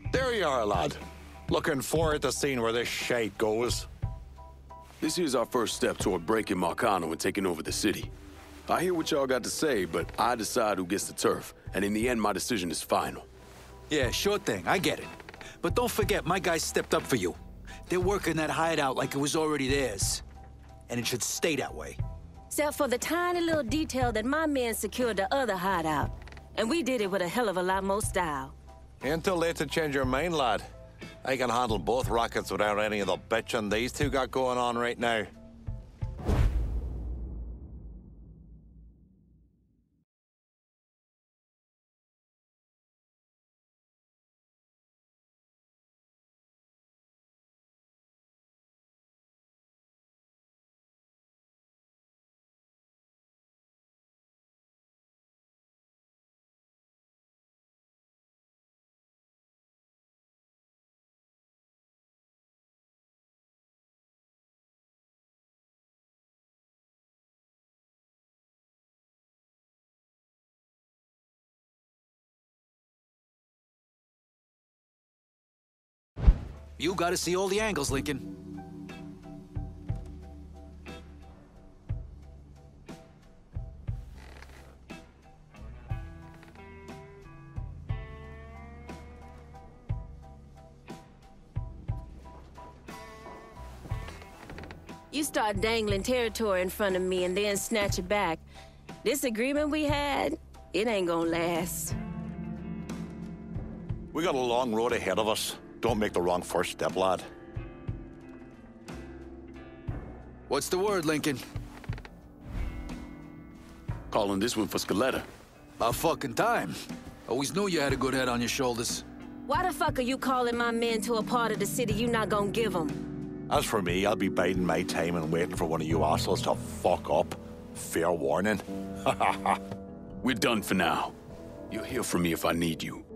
There you are, lad. Looking forward to seeing where this shite goes. This here's our first step toward breaking Marcano and taking over the city. I hear what y'all got to say, but I decide who gets the turf, and in the end, my decision is final. Yeah, sure thing, I get it. But don't forget, my guys stepped up for you. They're working that hideout like it was already theirs. And it should stay that way. Except for the tiny little detail that my men secured the other hideout. And we did it with a hell of a lot more style. Ain't too late to change your mind, lad. I can handle both rackets without any of the bitching these two got going on right now. You gotta see all the angles, Lincoln. You start dangling territory in front of me and then snatch it back. This agreement we had, it ain't gonna last. We got a long road ahead of us. Don't make the wrong first step, lad. What's the word, Lincoln? Calling this one for Scaletta. About fucking time. Always knew you had a good head on your shoulders. Why the fuck are you calling my men to a part of the city you not gonna give them? As for me, I'll be biding my time and waiting for one of you assholes to fuck up. Fair warning. We're done for now. You'll hear from me if I need you.